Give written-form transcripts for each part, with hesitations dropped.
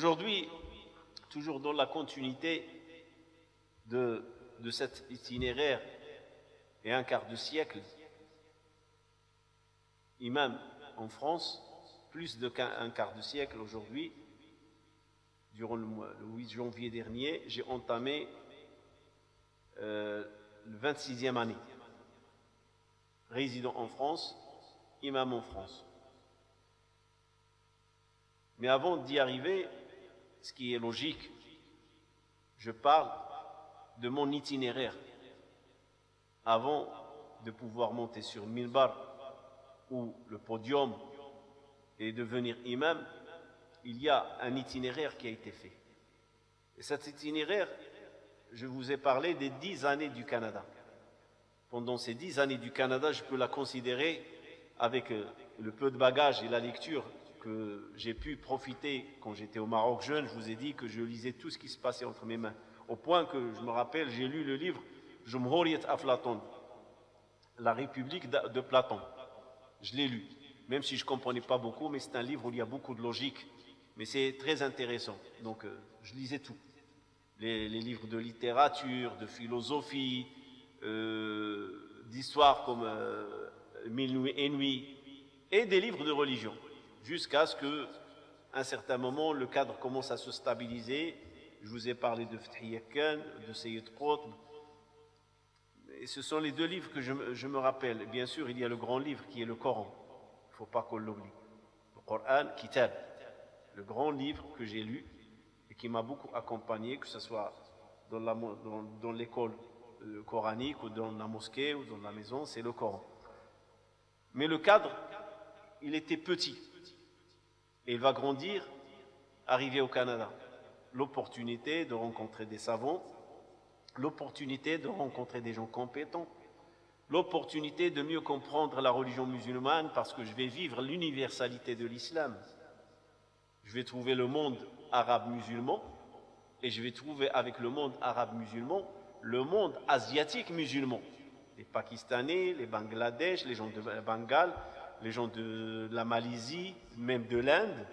Aujourd'hui, toujours dans la continuité de cet itinéraire et un quart de siècle, imam en France, plus d'un quart de siècle aujourd'hui, durant le 8 janvier dernier, j'ai entamé le 26e année. Résident en France, imam en France. Mais avant d'y arriver, ce qui est logique, je parle de mon itinéraire. Avant de pouvoir monter sur le minbar ou le podium et devenir imam, il y a un itinéraire qui a été fait. Et cet itinéraire, je vous ai parlé des 10 années du Canada. Pendant ces 10 années du Canada, je peux la considérer avec le peu de bagages et la lecture que j'ai pu profiter quand j'étais au Maroc jeune. Je vous ai dit que je lisais tout ce qui se passait entre mes mains. Au point que, je me rappelle, j'ai lu le livre Jumhuriyat Aflaton, La République de Platon. Je l'ai lu, même si je ne comprenais pas beaucoup, mais c'est un livre où il y a beaucoup de logique. Mais c'est très intéressant. Donc, je lisais tout. Les livres de littérature, de philosophie, d'histoire comme Mille nuits et nuits, et des livres de religion, jusqu'à ce qu'à un certain moment, le cadre commence à se stabiliser. Je vous ai parlé de Fethi Yekkan, de Sayyid Qutb, et ce sont les deux livres que je me rappelle. Bien sûr, il y a le grand livre qui est le Coran, il ne faut pas qu'on l'oublie. Le Coran, Kitab, le grand livre que j'ai lu et qui m'a beaucoup accompagné, que ce soit dans l'école coranique ou dans la mosquée ou dans la maison, c'est le Coran. Mais le cadre, il était petit et il va grandir, arriver au Canada. L'opportunité de rencontrer des savants, l'opportunité de rencontrer des gens compétents, l'opportunité de mieux comprendre la religion musulmane parce que je vais vivre l'universalité de l'islam. Je vais trouver le monde arabe musulman et je vais trouver avec le monde arabe musulman le monde asiatique musulman. Les Pakistanais, les Bangladesh, les gens de Bengale, les gens de la Malaisie, même de l'Inde.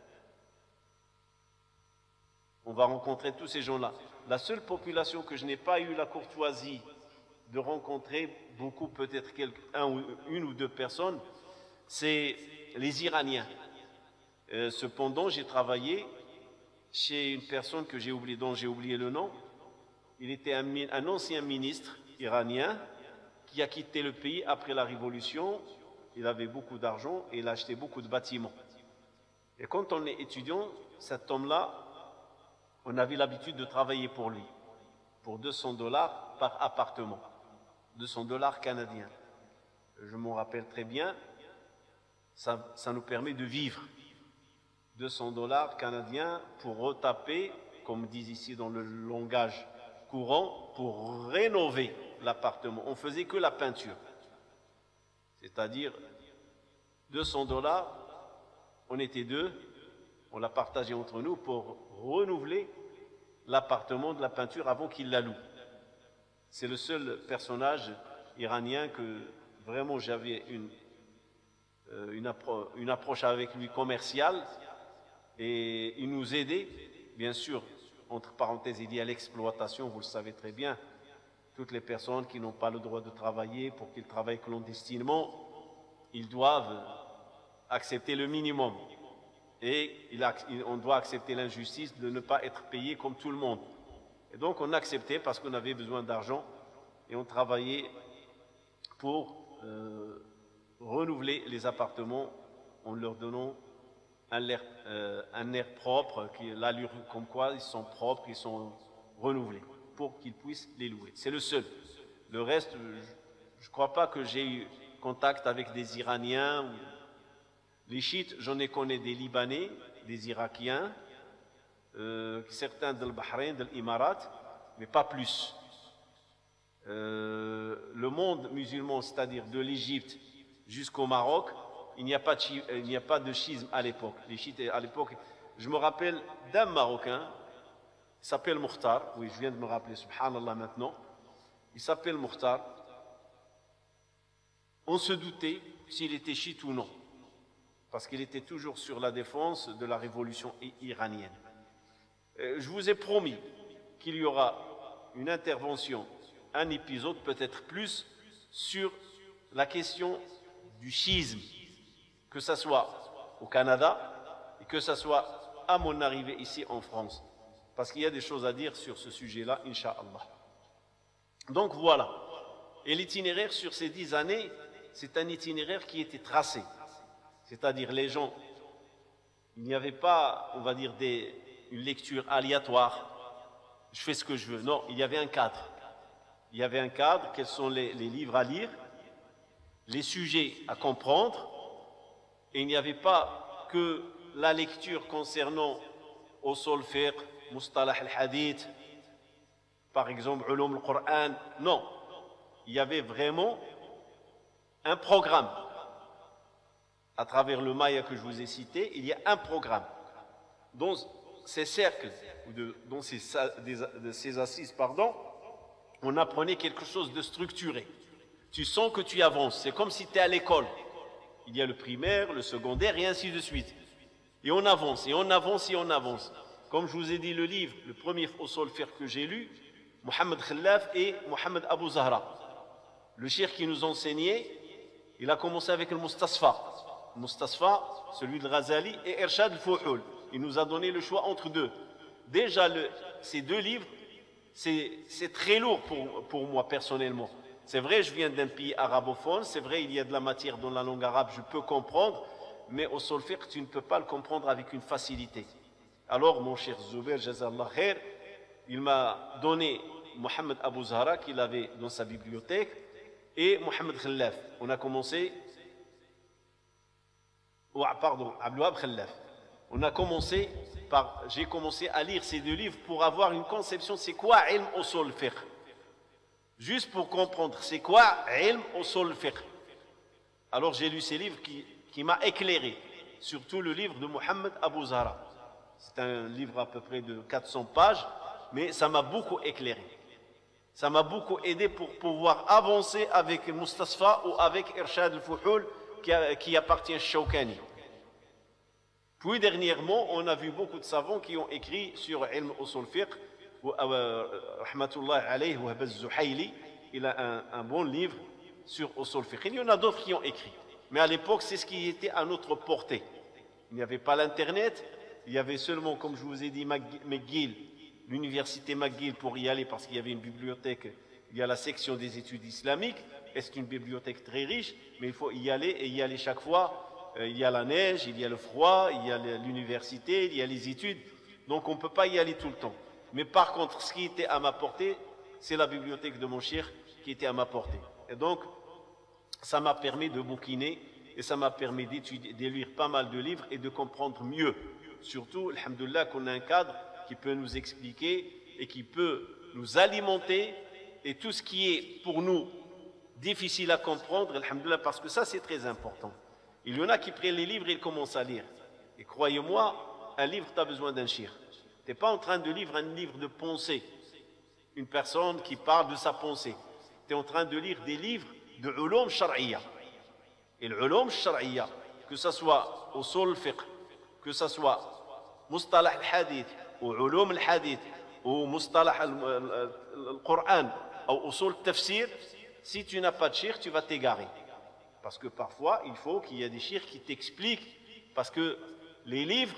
On va rencontrer tous ces gens-là. La seule population que je n'ai pas eu la courtoisie de rencontrer, beaucoup peut-être une ou deux personnes, c'est les Iraniens. Cependant, j'ai travaillé chez une personne dont j'ai oublié le nom. Il était un ancien ministre iranien qui a quitté le pays après la révolution. Il avait beaucoup d'argent et il a acheté beaucoup de bâtiments. Et quand on est étudiant, cet homme-là, on avait l'habitude de travailler pour lui, pour $200 par appartement, $200 canadiens. Je m'en rappelle très bien, ça nous permet de vivre. $200 canadiens pour retaper, comme disent ici dans le langage courant, pour rénover l'appartement. On faisait que la peinture. C'est-à-dire, $200, on était deux, on l'a partagé entre nous pour renouveler l'appartement de la peinture avant qu'il la loue. C'est le seul personnage iranien que vraiment j'avais une approche avec lui commerciale et il nous aidait, bien sûr, entre parenthèses, il y a l'exploitation, vous le savez très bien. Toutes les personnes qui n'ont pas le droit de travailler, pour qu'ils travaillent clandestinement, ils doivent accepter le minimum. Et on doit accepter l'injustice de ne pas être payé comme tout le monde. Et donc on acceptait parce qu'on avait besoin d'argent et on travaillait pour renouveler les appartements en leur donnant un air propre, l'allure comme quoi ils sont propres, ils sont renouvelés, pour qu'ils puissent les louer. C'est le seul. Le reste, je ne crois pas que j'ai eu contact avec des Iraniens. Les chiites, j'en ai connu des Libanais, des Irakiens, certains de Bahreïn, de l'Imarat, mais pas plus. Le monde musulman, c'est-à-dire de l'Égypte jusqu'au Maroc, il n'y a pas de schisme à l'époque. Les chiites, à l'époque, je me rappelle d'un Marocain, il s'appelle Mukhtar, oui, je viens de me rappeler, subhanallah maintenant, il s'appelle Mukhtar. On se doutait s'il était chiite ou non, parce qu'il était toujours sur la défense de la révolution iranienne. Je vous ai promis qu'il y aura une intervention, un épisode, peut-être plus, sur la question du schisme, que ce soit au Canada et que ce soit à mon arrivée ici en France. Parce qu'il y a des choses à dire sur ce sujet-là, Inch'Allah. Donc voilà. Et l'itinéraire sur ces 10 années, c'est un itinéraire qui était tracé. C'est-à-dire les gens, il n'y avait pas, on va dire, une lecture aléatoire. Je fais ce que je veux. Non, il y avait un cadre. Il y avait un cadre, quels sont les livres à lire, les sujets à comprendre, et il n'y avait pas que la lecture concernant usul fiqh, mustalah al-hadith, par exemple, ulum al-Qur'an. Non, il y avait vraiment un programme. À travers le Maya que je vous ai cité, il y a un programme. Dans ces cercles, dans ces assises, on apprenait quelque chose de structuré. Tu sens que tu avances. C'est comme si tu es à l'école. Il y a le primaire, le secondaire, et ainsi de suite. Et on avance, et on avance, et on avance. Comme je vous ai dit, le livre, le premier usul fiqh que j'ai lu, Mohamed Khellaf et Mohamed Abou Zahra. Le cheikh qui nous enseignait, il a commencé avec le Mustasfa. Mustasfa, celui de Ghazali, et Irshad al-Fuhul. Il nous a donné le choix entre deux. Déjà, ces deux livres, c'est très lourd pour moi personnellement. C'est vrai, je viens d'un pays arabophone, c'est vrai, il y a de la matière dans la langue arabe, je peux comprendre, mais au usul fiqh, tu ne peux pas le comprendre avec une facilité. Alors, mon cher Zubair, Jazallah khair, il m'a donné Mohamed Abou Zahra, qu'il avait dans sa bibliothèque, et Mohamed Khellaf. On a commencé... pardon, Abdouhab Khellaf. J'ai commencé à lire ces deux livres pour avoir une conception, c'est quoi ilm usul fiqh? Juste pour comprendre, c'est quoi ilm usul fiqh? Alors j'ai lu ces livres qui m'a éclairé, surtout le livre de Mohamed Abou Zahra. C'est un livre à peu près de 400 pages, mais ça m'a beaucoup éclairé. Ça m'a beaucoup aidé pour pouvoir avancer avec Mustasfa ou avec Irshad al-Fuhul qui appartient à Shawkani. Puis dernièrement, on a vu beaucoup de savants qui ont écrit sur ilm usul fiqh. Rahmatullah alayhi wa Zuhayli, il a un bon livre sur usul fiqh. Il y en a d'autres qui ont écrit. Mais à l'époque, c'est ce qui était à notre portée. Il n'y avait pas l'internet, il y avait seulement, comme je vous ai dit, McGill, l'université McGill pour y aller parce qu'il y avait une bibliothèque, il y a la section des études islamiques, et c'est une bibliothèque très riche, mais il faut y aller et y aller chaque fois. Il y a la neige, il y a le froid, il y a l'université, il y a les études, donc on ne peut pas y aller tout le temps. Mais par contre, ce qui était à ma portée, c'est la bibliothèque de mon cheikh qui était à ma portée. Et donc, ça m'a permis de bouquiner et ça m'a permis d'étudier, de lire pas mal de livres et de comprendre mieux. Surtout, alhamdoulilah, qu'on a un cadre qui peut nous expliquer et qui peut nous alimenter et tout ce qui est pour nous difficile à comprendre, alhamdoulilah, parce que ça c'est très important. Il y en a qui prennent les livres et ils commencent à lire. Et croyez-moi, un livre, tu as besoin d'un shir. Tu n'es pas en train de lire un livre de pensée, une personne qui parle de sa pensée. Tu es en train de lire des livres de ulum shar'iyya. Et l'ulum shar'iyya, que ce soit usul fiqh, que ce soit mustalah al-hadith, ou ulum al-hadith, ou mustalah al-Qur'an, ou usul tafsir, si tu n'as pas de shir, tu vas t'égarer. Parce que parfois, il faut qu'il y ait des shirs qui t'expliquent, parce que les livres,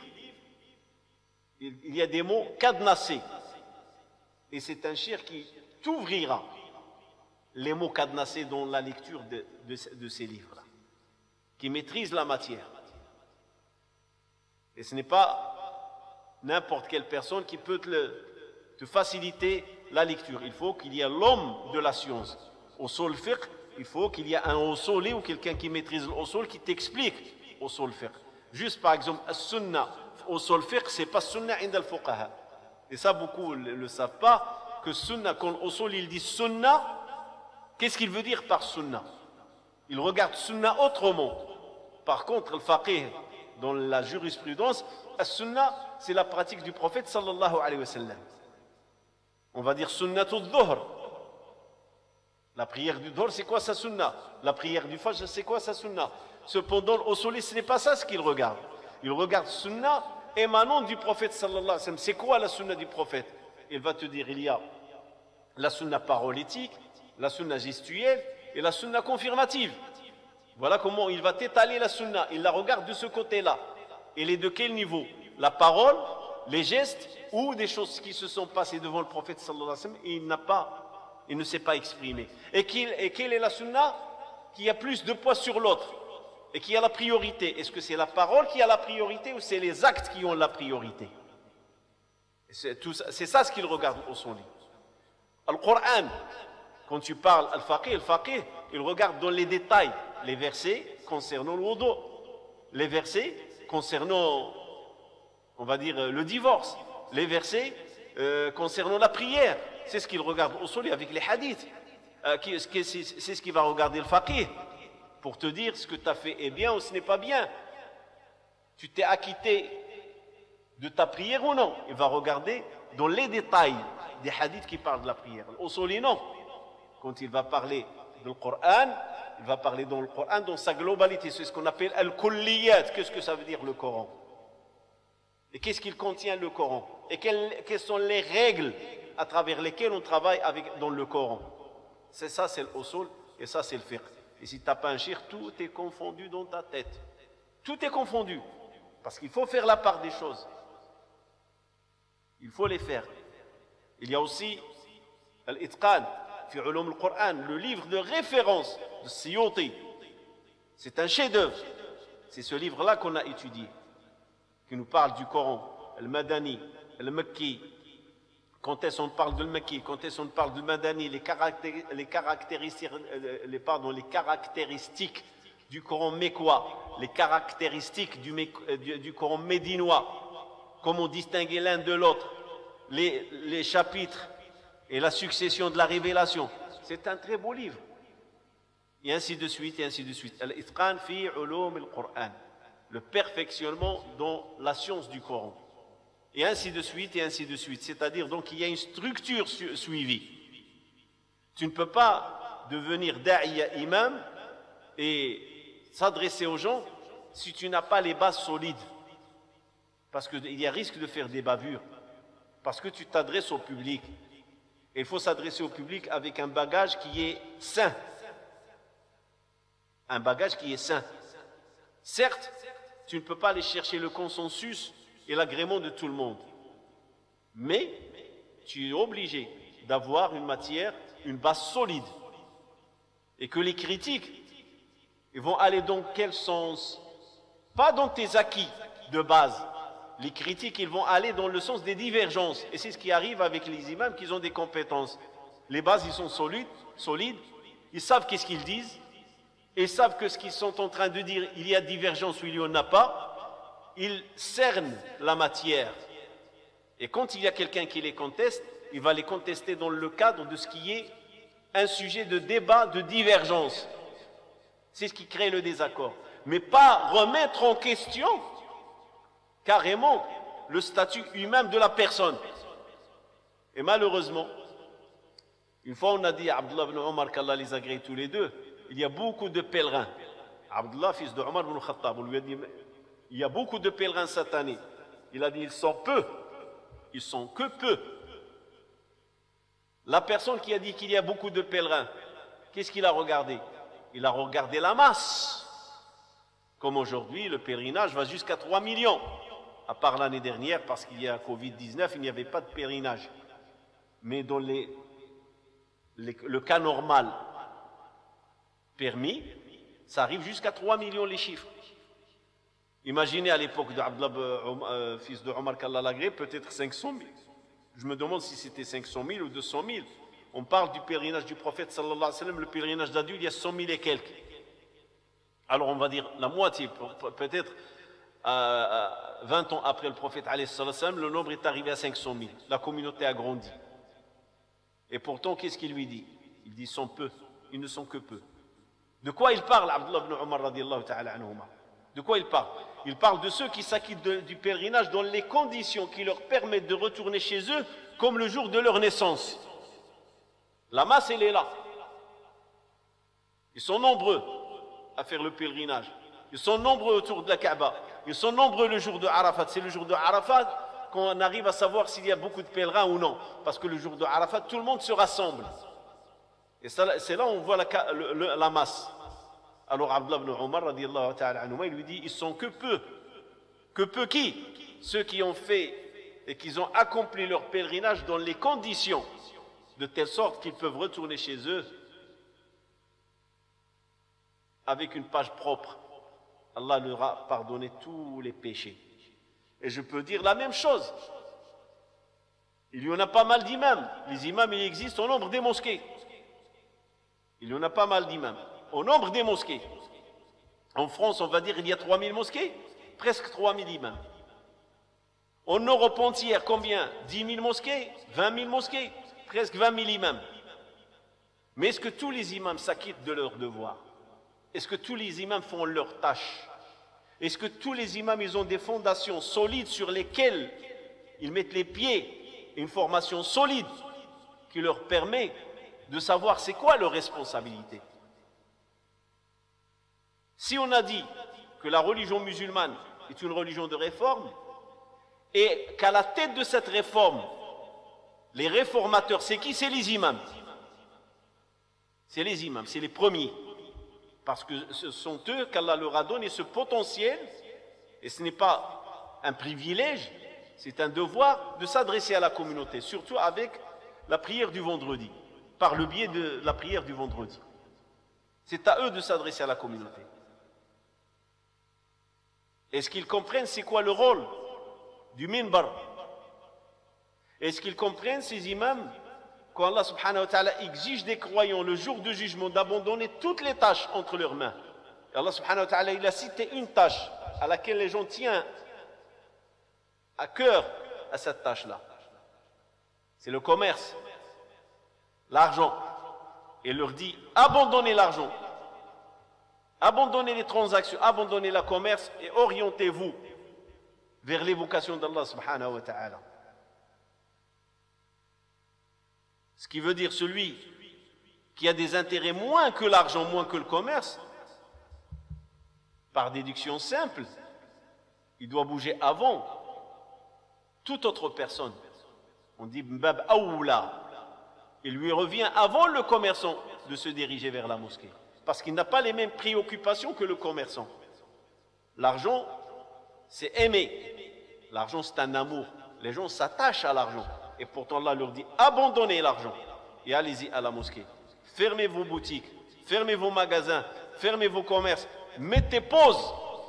il y a des mots cadenassés. Et c'est un shir qui t'ouvrira les mots cadenassés dans la lecture de ces livres-là, qui maîtrise la matière. Et ce n'est pas n'importe quelle personne qui peut te faciliter la lecture. Il faut qu'il y ait l'homme de la science. Usul fiqh, il faut qu'il y ait un usuli ou quelqu'un qui maîtrise l'usul qui t'explique usul fiqh. Juste par exemple, as-sunnah, usul fiqh, c'est pas sunnah inda al-fuqaha. Et ça, beaucoup ne le savent pas, que sunnah, quand l'usul il dit sunnah, qu'est-ce qu'il veut dire par sunnah? Il regarde sunnah autrement. Par contre, le faqih, dans la jurisprudence, as-sunnah, c'est la pratique du prophète sallallahu alayhi wa sallam. On va dire sunnatul dhuhr. La prière du dhuhr, c'est quoi sa sunnah? La prière du fajr, c'est quoi sa sunnah? Cependant, l'usuli, ce n'est pas ça ce qu'il regarde. Il regarde sunnah émanant du prophète sallallahu alayhi wa sallam. C'est quoi la sunna du prophète? Il va te dire, il y a la sunna parolétique, la sunna gestuelle et la sunna confirmative. Voilà comment il va t'étaler la sunna. Il la regarde de ce côté-là. Elle est de quel niveau? La parole, les gestes ou des choses qui se sont passées devant le prophète sallallahu alayhi wa sallam et il ne s'est pas exprimé. Et quelle est la sunna qui a plus de poids sur l'autre et qui a la priorité? Est-ce que c'est la parole qui a la priorité ou c'est les actes qui ont la priorité? C'est ça ce qu'il regarde au son lit. Al-Qur'an, quand tu parles al-faqih, il regarde dans les détails les versets concernant le wudu, les versets concernant, on va dire, le divorce, les versets concernant la prière. C'est ce qu'il regarde au sol avec les hadiths. C'est ce qu'il va regarder le faqih pour te dire ce que tu as fait est bien ou ce n'est pas bien. Tu t'es acquitté de ta prière ou non? Il va regarder dans les détails des hadiths qui parlent de la prière. Au sol, non. Quand il va parler du Coran, il va parler dans le Coran dans sa globalité. C'est ce qu'on appelle al-kulliyat. Qu'est-ce que ça veut dire le Coran? Et qu'est-ce qu'il contient le Coran? Et quelles sont les règles à travers lesquelles on travaille dans le Coran? C'est ça, c'est l'usul, et ça, c'est le fiqh. Et si tu n'as pas un shir, tout est confondu dans ta tête. Tout est confondu. Parce qu'il faut faire la part des choses. Il faut les faire. Il y a aussi Al-Itqan, fi ulum al-Qur'an, le livre de référence de Siyuti. C'est un chef-d'œuvre. C'est ce livre-là qu'on a étudié, qui nous parle du Coran, Al-Madani, Al-Makki. Quand est-ce qu'on parle de Makki, quand est-ce qu'on parle de Madani, les caractéristiques du Coran mécois, les caractéristiques du Coran médinois, comment distinguer l'un de l'autre, les chapitres et la succession de la révélation. C'est un très beau livre. Et ainsi de suite, et ainsi de suite. Al-Itqan fi ulum al-Qur'an. Le perfectionnement dans la science du Coran. Et ainsi de suite, et ainsi de suite. C'est-à-dire, donc, il y a une structure suivie. Tu ne peux pas devenir da'iya imam et s'adresser aux gens si tu n'as pas les bases solides. Parce qu'il y a risque de faire des bavures. Parce que tu t'adresses au public. Et il faut s'adresser au public avec un bagage qui est sain. Un bagage qui est sain. Certes, tu ne peux pas aller chercher le consensus et l'agrément de tout le monde. Mais tu es obligé d'avoir une matière, une base solide. Et que les critiques, ils vont aller dans quel sens? Pas dans tes acquis de base. Les critiques, ils vont aller dans le sens des divergences. Et c'est ce qui arrive avec les imams qui ont des compétences. Les bases, ils sont solides. Ils savent qu'est-ce qu'ils disent. Ils savent que ce qu'ils sont en train de dire, il y a divergence ou il n'y en a pas. Ils cernent la matière. Et quand il y a quelqu'un qui les conteste, il va les contester dans le cadre de ce qui est un sujet de débat, de divergence. C'est ce qui crée le désaccord. Mais pas remettre en question carrément le statut humain de la personne. Et malheureusement, une fois on a dit à Abdullah ibn Omar, qu'Allah les agrée tous les deux, il y a beaucoup de pèlerins. Abdullah, fils de Omar ibn Khattab, on lui a dit, il y a beaucoup de pèlerins cette année. Il a dit, ils sont peu. Ils sont que peu. La personne qui a dit qu'il y a beaucoup de pèlerins, qu'est-ce qu'il a regardé? Il a regardé la masse. Comme aujourd'hui, le pèlerinage va jusqu'à 3 millions. À part l'année dernière, parce qu'il y a Covid-19, il n'y avait pas de pèlerinage. Mais dans le cas normal permis, ça arrive jusqu'à 3 millions les chiffres. Imaginez à l'époque d'Abdullah, fils de Omar qu'Allah l'agrée, peut-être 500 000. Je me demande si c'était 500 000 ou 200 000. On parle du pèlerinage du prophète sallallahu alayhi wa sallam, le pèlerinage d'adulte, il y a 100 000 et quelques. Alors on va dire la moitié, peut-être 20 ans après le prophète alayhi sallam, le nombre est arrivé à 500 000. La communauté a grandi. Et pourtant, qu'est-ce qu'il lui dit? Il dit, ils sont peu, ils ne sont que peu. De quoi il parle, Abdullah ibn Omar radiyallahu ta'ala anhuma? De quoi il parle? Il parle de ceux qui s'acquittent du pèlerinage dans les conditions qui leur permettent de retourner chez eux comme le jour de leur naissance. La masse, elle est là. Ils sont nombreux à faire le pèlerinage. Ils sont nombreux autour de la Kaaba. Ils sont nombreux le jour de Arafat. C'est le jour de Arafat qu'on arrive à savoir s'il y a beaucoup de pèlerins ou non. Parce que le jour de Arafat, tout le monde se rassemble. Et c'est là où on voit la masse. Alors Abdullah ibn Omar, radiallahu ta'ala anhuma, il lui dit, ils sont que peu. Que peu qui? Ceux qui ont fait et qui ont accompli leur pèlerinage dans les conditions, de telle sorte qu'ils peuvent retourner chez eux avec une page propre. Allah leur a pardonné tous les péchés. Et je peux dire la même chose. Il y en a pas mal d'imams. Les imams, il existe au nombre des mosquées. Il y en a pas mal d'imams. Au nombre des mosquées. En France, on va dire il y a 3000 mosquées. Presque 3000 imams. En Europe entière, combien? 10 000 mosquées? 20 000 mosquées? Presque 20 000 imams. Mais est-ce que tous les imams s'acquittent de leurs devoirs? Est-ce que tous les imams font leur tâche? Est-ce que tous les imams, ils ont des fondations solides sur lesquelles ils mettent les pieds, une formation solide qui leur permet de savoir c'est quoi leur responsabilité? Si on a dit que la religion musulmane est une religion de réforme et qu'à la tête de cette réforme, les réformateurs, c'est qui? C'est les imams. C'est les imams, c'est les premiers. Parce que ce sont eux qu'Allah leur a donné ce potentiel, et ce n'est pas un privilège, c'est un devoir de s'adresser à la communauté, surtout avec la prière du vendredi, par le biais de la prière du vendredi. C'est à eux de s'adresser à la communauté. Est-ce qu'ils comprennent c'est quoi le rôle du minbar? Est-ce qu'ils comprennent ces imams quand Allah subhanahu wa ta'ala exige des croyants le jour du jugement d'abandonner toutes les tâches entre leurs mains? Et Allah subhanahu wa ta'ala il a cité une tâche à laquelle les gens tiennent à cœur à cette tâche-là. C'est le commerce, l'argent. Et il leur dit abandonnez l'argent, abandonnez les transactions, abandonnez le commerce et orientez-vous vers l'évocation d'Allah subhanahu wa ta'ala. Ce qui veut dire celui qui a des intérêts moins que l'argent, moins que le commerce, par déduction simple, il doit bouger avant toute autre personne. On dit Mbab Aoula. Il lui revient avant le commerçant de se diriger vers la mosquée. Parce qu'il n'a pas les mêmes préoccupations que le commerçant. L'argent, c'est aimer. L'argent, c'est un amour. Les gens s'attachent à l'argent. Et pourtant, Allah leur dit, abandonnez l'argent et allez-y à la mosquée. Fermez vos boutiques, fermez vos magasins, fermez vos commerces, mettez pause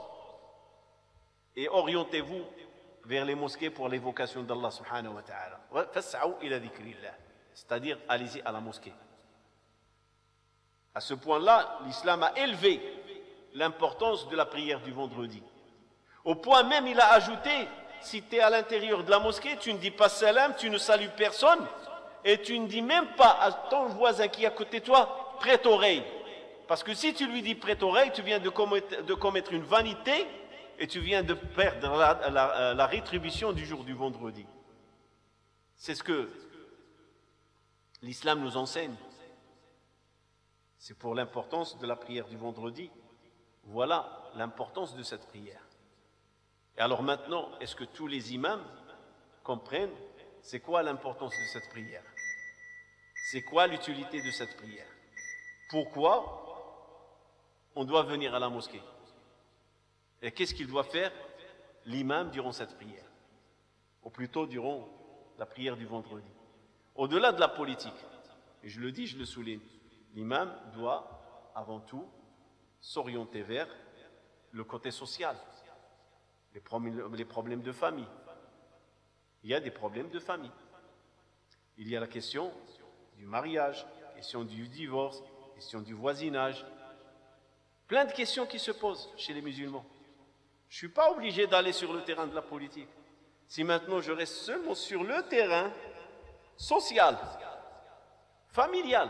et orientez-vous vers les mosquées pour l'évocation d'Allah subhanahu wa ta'ala. C'est-à-dire, allez-y à la mosquée. À ce point-là, l'islam a élevé l'importance de la prière du vendredi. Au point même, il a ajouté, si tu es à l'intérieur de la mosquée, tu ne dis pas salam, tu ne salues personne, et tu ne dis même pas à ton voisin qui est à côté de toi, prête oreille. Parce que si tu lui dis prête oreille, tu viens de commettre une vanité, et tu viens de perdre la rétribution du jour du vendredi. C'est ce que l'islam nous enseigne. C'est pour l'importance de la prière du vendredi. Voilà l'importance de cette prière. Et alors maintenant, est-ce que tous les imams comprennent c'est quoi l'importance de cette prière? C'est quoi l'utilité de cette prière? Pourquoi on doit venir à la mosquée? Et qu'est-ce qu'il doit faire l'imam durant cette prière? Ou plutôt durant la prière du vendredi. Au-delà de la politique, et je le dis, je le souligne, l'imam doit avant tout s'orienter vers le côté social. Les problèmes de famille. Il y a des problèmes de famille. Il y a la question du mariage, la question du divorce, la question du voisinage. Plein de questions qui se posent chez les musulmans. Je ne suis pas obligé d'aller sur le terrain de la politique. Si maintenant je reste seulement sur le terrain social, familial,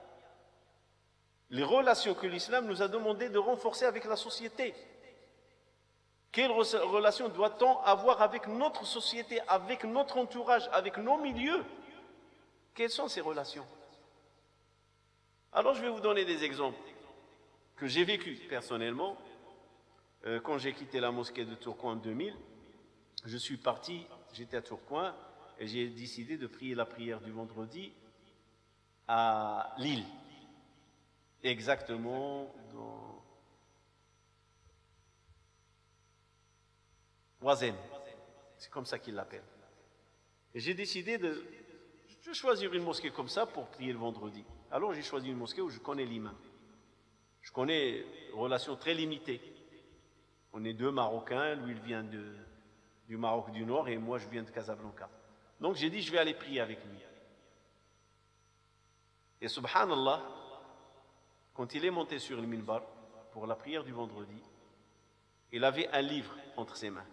les relations que l'islam nous a demandé de renforcer avec la société. Quelle relation doit-on avoir avec notre société, avec notre entourage, avec nos milieux? Quelles sont ces relations? Alors je vais vous donner des exemples que j'ai vécus personnellement quand j'ai quitté la mosquée de Tourcoing en 2000, je suis parti, j'étais à Tourcoing, et j'ai décidé de prier la prière du vendredi à Lille, exactement dans Oisem, c'est comme ça qu'ils l'appellent. Et j'ai décidé de choisir une mosquée comme ça pour prier le vendredi. Alors j'ai choisi une mosquée où je connais l'imam. Je connais une relation très limitée. On est deux Marocains, lui il vient du Maroc du Nord et moi je viens de Casablanca. Donc j'ai dit je vais aller prier avec lui. Et subhanallah, quand il est monté sur le minbar pour la prière du vendredi, il avait un livre entre ses mains.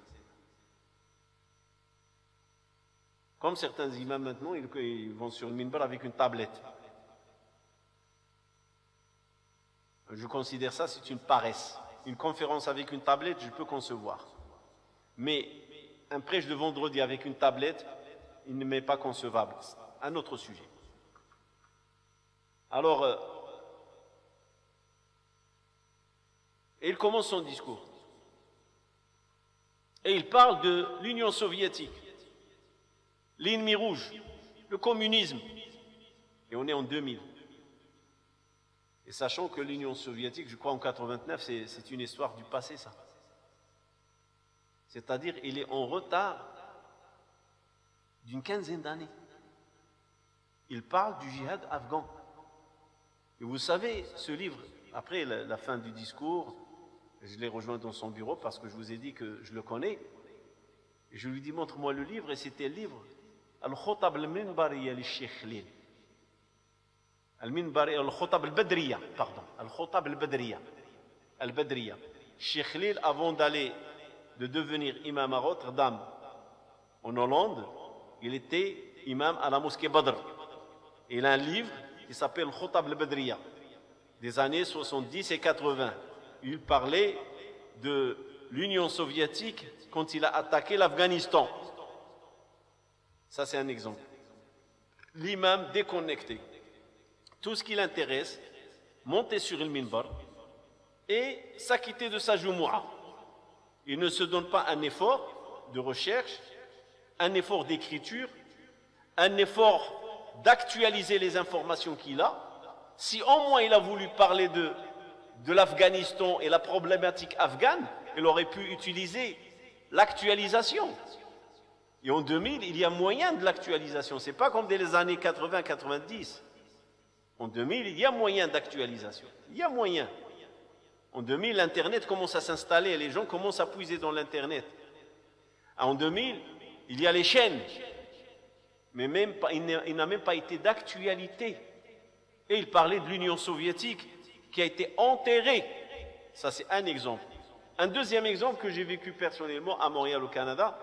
Comme certains imams maintenant, ils vont sur le minbar avec une tablette. Je considère ça, c'est une paresse. Une conférence avec une tablette, je peux concevoir. Mais un prêche de vendredi avec une tablette, il ne m'est pas concevable. Un autre sujet. Alors, et il commence son discours. Et il parle de l'Union soviétique, l'ennemi rouge, le communisme. Et on est en 2000. Et sachant que l'Union soviétique, je crois en 89, c'est une histoire du passé, ça. C'est-à-dire, il est en retard d'une quinzaine d'années. Il parle du djihad afghan. Et vous savez, ce livre, après la fin du discours, je l'ai rejoint dans son bureau parce que je vous ai dit que je le connais. Et je lui dis, montre-moi le livre, et c'était le livre Al-Khutab al-Minbariya li-Sheikh Khalil. Al-Khutab al-Badriya, pardon. Al-Khutab al-Badriya. Al-Badriya. Sheikh Khalil, avant de devenir imam à Rotterdam, en Hollande, il était imam à la mosquée Badr. Il a un livre qui s'appelle Khutab al-Badriya, des années 70 et 80. Il parlait de l'Union soviétique quand il a attaqué l'Afghanistan. Ça, c'est un exemple. L'imam déconnecté. Tout ce qui l'intéresse, monter sur le minbar et s'acquitter de sa Jumu'ah. Il ne se donne pas un effort de recherche, un effort d'écriture, un effort d'actualiser les informations qu'il a. Si au moins il a voulu parler de l'Afghanistan et la problématique afghane, il aurait pu utiliser l'actualisation. Et en 2000, il y a moyen de l'actualisation. Ce n'est pas comme dans les années 80-90. En 2000, il y a moyen d'actualisation. Il y a moyen. En 2000, l'Internet commence à s'installer et les gens commencent à puiser dans l'Internet. En 2000, il y a les chaînes. Mais même pas, il n'a même pas été d'actualité. Et il parlait de l'Union soviétique qui a été enterrée. Ça, c'est un exemple. Un deuxième exemple que j'ai vécu personnellement à Montréal, au Canada.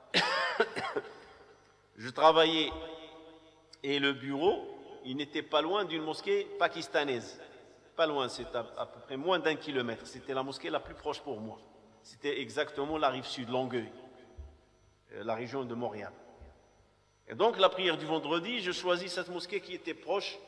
Je travaillais et le bureau, il n'était pas loin d'une mosquée pakistanaise. Pas loin, c'est à peu près moins d'1 kilomètre. C'était la mosquée la plus proche pour moi. C'était exactement la rive sud, Longueuil, la région de Montréal. Et donc, la prière du vendredi, je choisis cette mosquée qui était proche.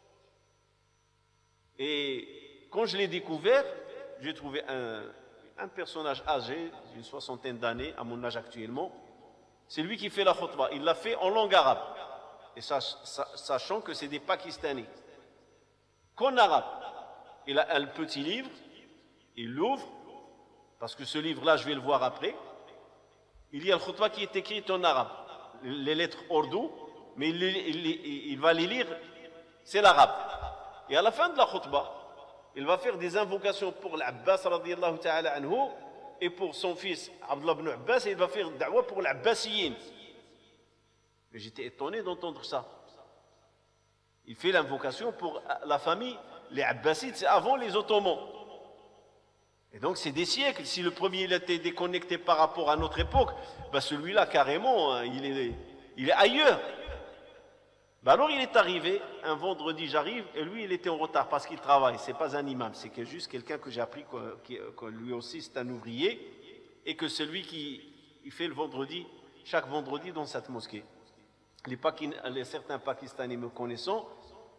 Et quand je l'ai découvert, j'ai trouvé un personnage âgé, d'une 60aine d'années, à mon âge actuellement. C'est lui qui fait la khutbah. Il l'a fait en langue arabe. Et sachant que c'est des Pakistanais. Qu'en arabe, il a un petit livre, il l'ouvre, parce que ce livre-là, je vais le voir après. Il y a le khutbah qui est écrit en arabe, les lettres ourdou, mais il va les lire, c'est l'arabe. Et à la fin de la khutbah, il va faire des invocations pour l'Abbas radiyallahu ta'ala anhu et pour son fils Abdullah ibn Abbas, et il va faire da'wa pour l'Abbasiyin. Mais j'étais étonné d'entendre ça. Il fait l'invocation pour la famille, les Abbasides, c'est avant les Ottomans. Et donc c'est des siècles. Si le premier il était déconnecté par rapport à notre époque, ben celui-là carrément, hein, il est ailleurs. Ben alors il est arrivé, un vendredi j'arrive, et lui il était en retard parce qu'il travaille. C'est pas un imam, c'est juste quelqu'un que j'ai appris que lui aussi c'est un ouvrier, et que celui qui fait le vendredi, chaque vendredi dans cette mosquée. Certains Pakistanais me connaissant,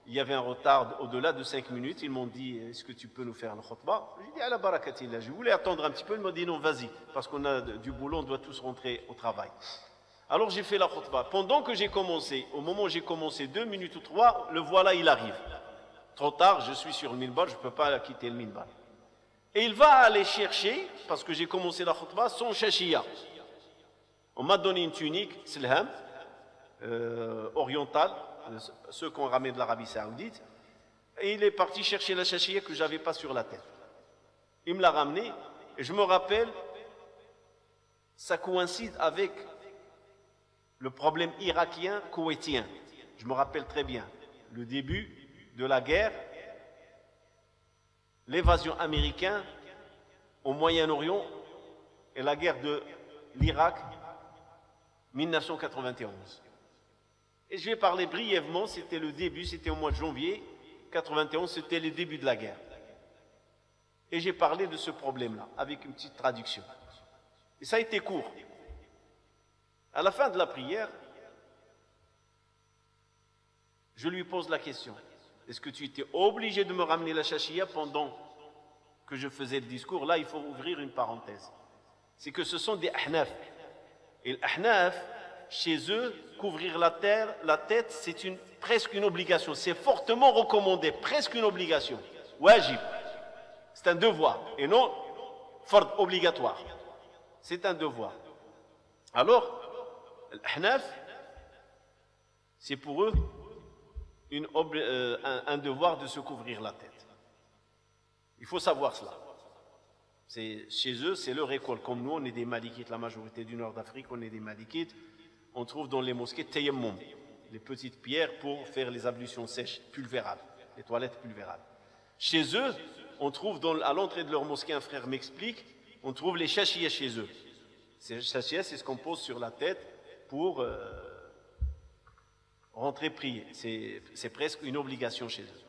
il y avait un retard au-delà de 5 minutes. Ils m'ont dit, est-ce que tu peux nous faire le khutbah? J'ai dit, à la barakatillah. Je voulais attendre un petit peu. Ils m'ont dit, non, vas-y, parce qu'on a du boulot, on doit tous rentrer au travail. Alors j'ai fait la khutbah. Pendant que j'ai commencé, au moment où j'ai commencé, 2 minutes ou 3, le voilà, il arrive. Trop tard, je suis sur le minbar, je ne peux pas quitter le minbar. Et il va aller chercher, parce que j'ai commencé la khutbah, son shashia. On m'a donné une tunique, silham, orientale, ceux qu'on ramène de l'Arabie Saoudite, et il est parti chercher la shashia que je n'avais pas sur la tête. Il me l'a ramené, et je me rappelle, ça coïncide avec le problème irakien-koweïtien. Je me rappelle très bien, le début de la guerre, l'évasion américaine au Moyen-Orient et la guerre de l'Irak 1991. Et je vais parler brièvement, c'était le début, c'était au mois de janvier 1991, c'était le début de la guerre. Et j'ai parlé de ce problème-là, avec une petite traduction. Et ça a été court. À la fin de la prière, je lui pose la question. Est-ce que tu étais obligé de me ramener la shashia pendant que je faisais le discours? Là, il faut ouvrir une parenthèse. C'est que ce sont des ahnaf. Et l'ahnaf, chez eux, couvrir la tête, c'est presque une obligation. C'est fortement recommandé, presque une obligation. Wajib. C'est un devoir. Et non fard obligatoire. C'est un devoir. Alors, l'ahnaf, c'est pour eux un devoir de se couvrir la tête. Il faut savoir cela. Chez eux, c'est leur école. Comme nous, on est des malikites, la majorité du nord d'Afrique, on est des malikites. On trouve dans les mosquées tayammum, les petites pierres pour faire les ablutions sèches, pulvérables, les toilettes pulvérables. Chez eux, on trouve à l'entrée de leur mosquée, un frère m'explique, on trouve les shashiyas chez eux. Ces shashiyas, c'est ce qu'on pose sur la tête pour rentrer prier. C'est presque une obligation chez eux.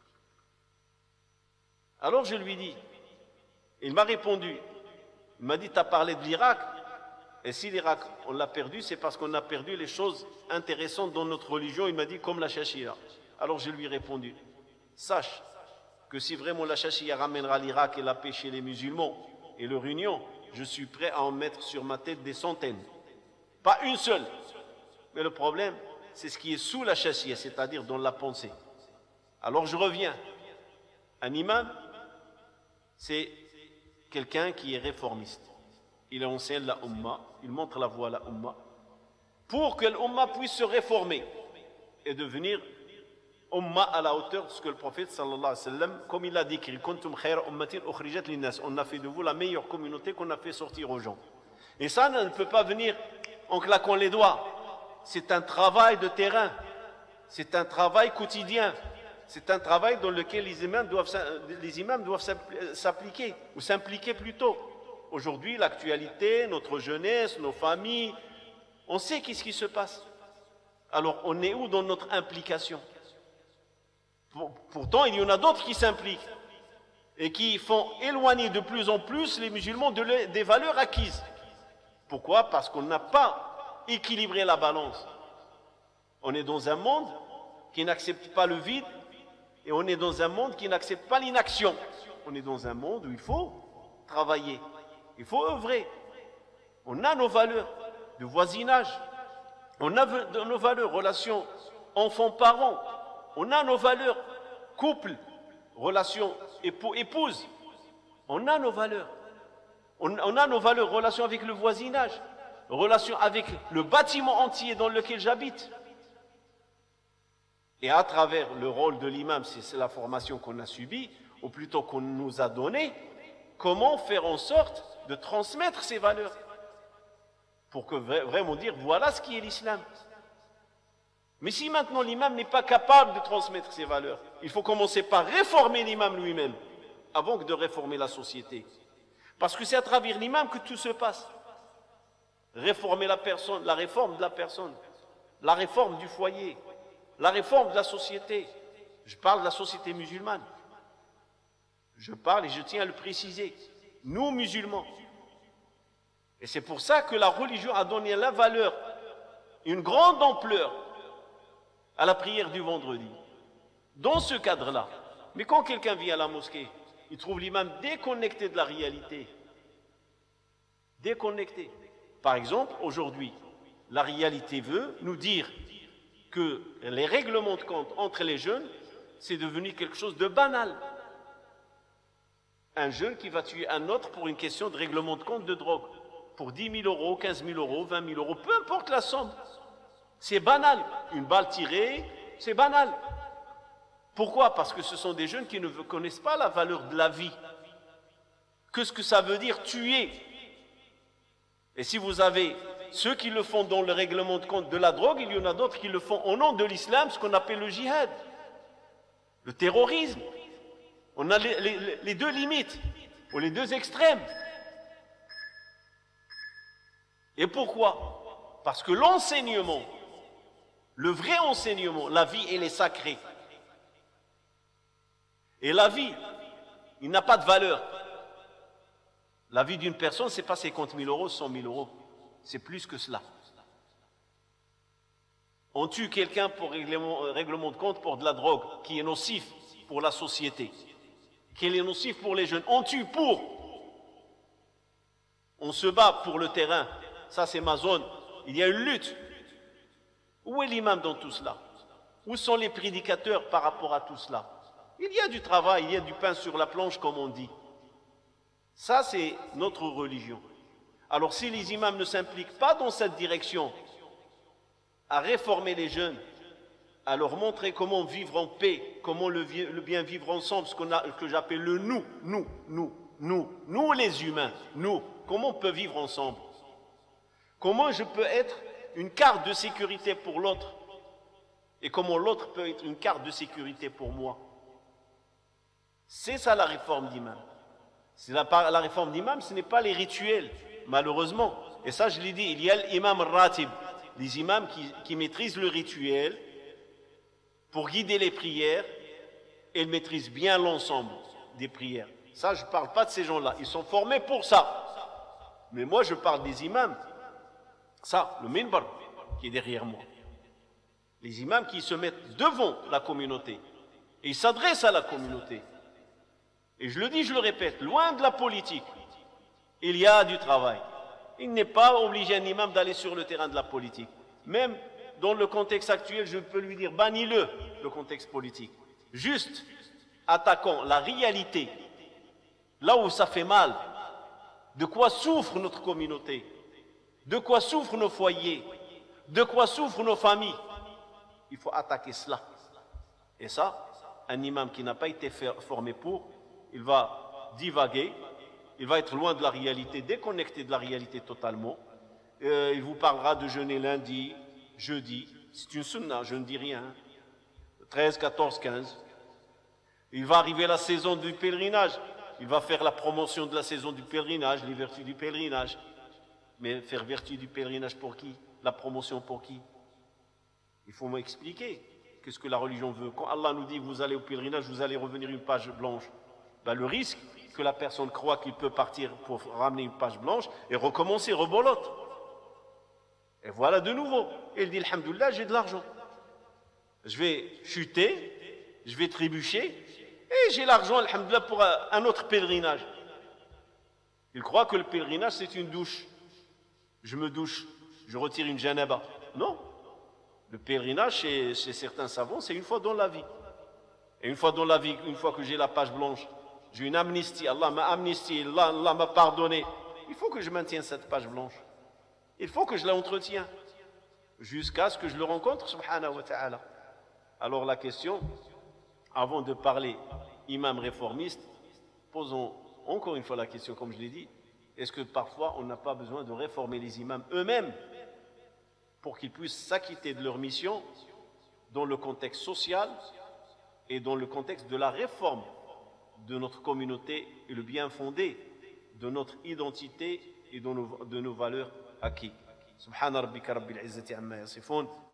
Alors je lui dis, il m'a répondu, il m'a dit, tu as parlé de l'Irak, et si l'Irak, on l'a perdu, c'est parce qu'on a perdu les choses intéressantes dans notre religion, il m'a dit, comme la shashia. Alors je lui ai répondu, sache que si vraiment la shashia ramènera l'Irak et la paix chez les musulmans et leur union, je suis prêt à en mettre sur ma tête des centaines. Pas une seule. Mais le problème, c'est ce qui est sous la shashia, c'est-à-dire dans la pensée. Alors je reviens. Un imam, c'est quelqu'un qui est réformiste. Il enseigne la Ummah, il montre la voie à la Ummah, pour que l'Ummah puisse se réformer et devenir Ummah à la hauteur de ce que le prophète sallallahu alayhi wa sallam, comme il a décrit, Kuntum khayra ummatin ukhrijat linnas, on a fait de vous la meilleure communauté qu'on a fait sortir aux gens. Et ça ne peut pas venir en claquant les doigts. C'est un travail de terrain, c'est un travail quotidien. C'est un travail dans lequel les imams doivent s'appliquer, ou s'impliquer plutôt. Aujourd'hui, l'actualité, notre jeunesse, nos familles, on sait qu'est-ce qui se passe. Alors, on est où dans notre implication? Pourtant, il y en a d'autres qui s'impliquent et qui font éloigner de plus en plus les musulmans des valeurs acquises. Pourquoi? Parce qu'on n'a pas équilibré la balance. On est dans un monde qui n'accepte pas le vide, et on est dans un monde qui n'accepte pas l'inaction. On est dans un monde où il faut travailler, il faut œuvrer. On a nos valeurs de voisinage, on a nos valeurs relations enfants-parents, on a nos valeurs couple, relations époux-épouse. On a nos valeurs. On a nos valeurs, relations avec le voisinage, relations avec le bâtiment entier dans lequel j'habite. Et à travers le rôle de l'imam, c'est la formation qu'on a subie, ou plutôt qu'on nous a donnée, comment faire en sorte de transmettre ces valeurs pour que vraiment dire voilà ce qui est l'islam. Mais si maintenant l'imam n'est pas capable de transmettre ces valeurs, il faut commencer par réformer l'imam lui-même avant que de réformer la société. Parce que c'est à travers l'imam que tout se passe. Réformer la personne, la réforme de la personne, la réforme du foyer, la réforme de la société. Je parle de la société musulmane. Je parle et je tiens à le préciser. Nous, musulmans. Et c'est pour ça que la religion a donné la valeur, une grande ampleur à la prière du vendredi. Dans ce cadre-là. Mais quand quelqu'un vient à la mosquée, il trouve l'imam déconnecté de la réalité. Déconnecté. Par exemple, aujourd'hui, la réalité veut nous dire que les règlements de compte entre les jeunes, c'est devenu quelque chose de banal. Un jeune qui va tuer un autre pour une question de règlement de compte de drogue, pour 10 000 euros, 15 000 euros, 20 000 euros, peu importe la somme. C'est banal. Une balle tirée, c'est banal. Pourquoi? Parce que ce sont des jeunes qui ne connaissent pas la valeur de la vie. Qu'est-ce que ça veut dire tuer? Et si vous avez ceux qui le font dans le règlement de compte de la drogue, il y en a d'autres qui le font au nom de l'islam, ce qu'on appelle le djihad, le terrorisme. On a les deux limites, ou les deux extrêmes. Et pourquoi? Parce que l'enseignement, le vrai enseignement, la vie, elle est sacrée. Et la vie, il n'a pas de valeur. La vie d'une personne, ce n'est pas 50 000 euros, 100 000 euros. C'est plus que cela. On tue quelqu'un pour règlement de compte pour de la drogue, qui est nocif pour la société, qui est nocif pour les jeunes. On tue pour. On se bat pour le terrain. Ça, c'est ma zone. Il y a une lutte. Où est l'imam dans tout cela? Où sont les prédicateurs par rapport à tout cela? Il y a du travail, il y a du pain sur la planche, comme on dit. Ça, c'est notre religion. Alors, si les imams ne s'impliquent pas dans cette direction, à réformer les jeunes, à leur montrer comment vivre en paix, comment le bien vivre ensemble, ce que j'appelle le nous les humains, nous, comment on peut vivre ensemble? Comment je peux être une carte de sécurité pour l'autre? Et comment l'autre peut être une carte de sécurité pour moi? C'est ça la réforme d'imam. La réforme d'imam, ce n'est pas les rituels, malheureusement. Et ça, je l'ai dit, il y a l'imam ratib, les imams qui maîtrisent le rituel pour guider les prières et ils maîtrisent bien l'ensemble des prières. Ça, je ne parle pas de ces gens-là. Ils sont formés pour ça. Mais moi, je parle des imams. Ça, le minbar qui est derrière moi. Les imams qui se mettent devant la communauté. Et ils s'adressent à la communauté. Et je le dis, je le répète, loin de la politique, il y a du travail. Il n'est pas obligé un imam d'aller sur le terrain de la politique. Même dans le contexte actuel, je peux lui dire, bannis-le, le contexte politique. Juste attaquons la réalité, là où ça fait mal, de quoi souffre notre communauté, de quoi souffrent nos foyers, de quoi souffrent nos familles. Il faut attaquer cela. Et ça, un imam qui n'a pas été formé pour, il va divaguer, il va être loin de la réalité, déconnecté de la réalité totalement. Il vous parlera de jeûner lundi, jeudi. C'est une sunna, je ne dis rien. 13, 14, 15. Il va arriver la saison du pèlerinage. Il va faire la promotion de la saison du pèlerinage, les vertus du pèlerinage. Mais faire vertu du pèlerinage pour qui? La promotion pour qui? Il faut m'expliquer. Qu'est-ce que la religion veut? Quand Allah nous dit, vous allez au pèlerinage, vous allez revenir une page blanche. Ben, le risque que la personne croit qu'il peut partir pour ramener une page blanche et recommencer, rebolote. Et voilà de nouveau. Et il dit, alhamdoulilah, j'ai de l'argent. Je vais chuter, je vais trébucher, et j'ai l'argent, alhamdoulilah, pour un autre pèlerinage. Il croit que le pèlerinage, c'est une douche. Je me douche, je retire une janaba. Non. Le pèlerinage, chez certains savants, c'est une fois dans la vie. Et une fois dans la vie, une fois que j'ai la page blanche, j'ai une amnistie, Allah m'a amnistié, Allah m'a pardonné. Il faut que je maintienne cette page blanche. Il faut que je l'entretienne jusqu'à ce que je le rencontre, subhanahu wa ta'ala. Alors la question, avant de parler imam réformiste, posons encore une fois la question, comme je l'ai dit, est-ce que parfois on n'a pas besoin de réformer les imams eux-mêmes pour qu'ils puissent s'acquitter de leur mission dans le contexte social et dans le contexte de la réforme de notre communauté et le bien fondé de notre identité et de nos valeurs acquises. Subhana rabbika rabbil izzati amma yasifun.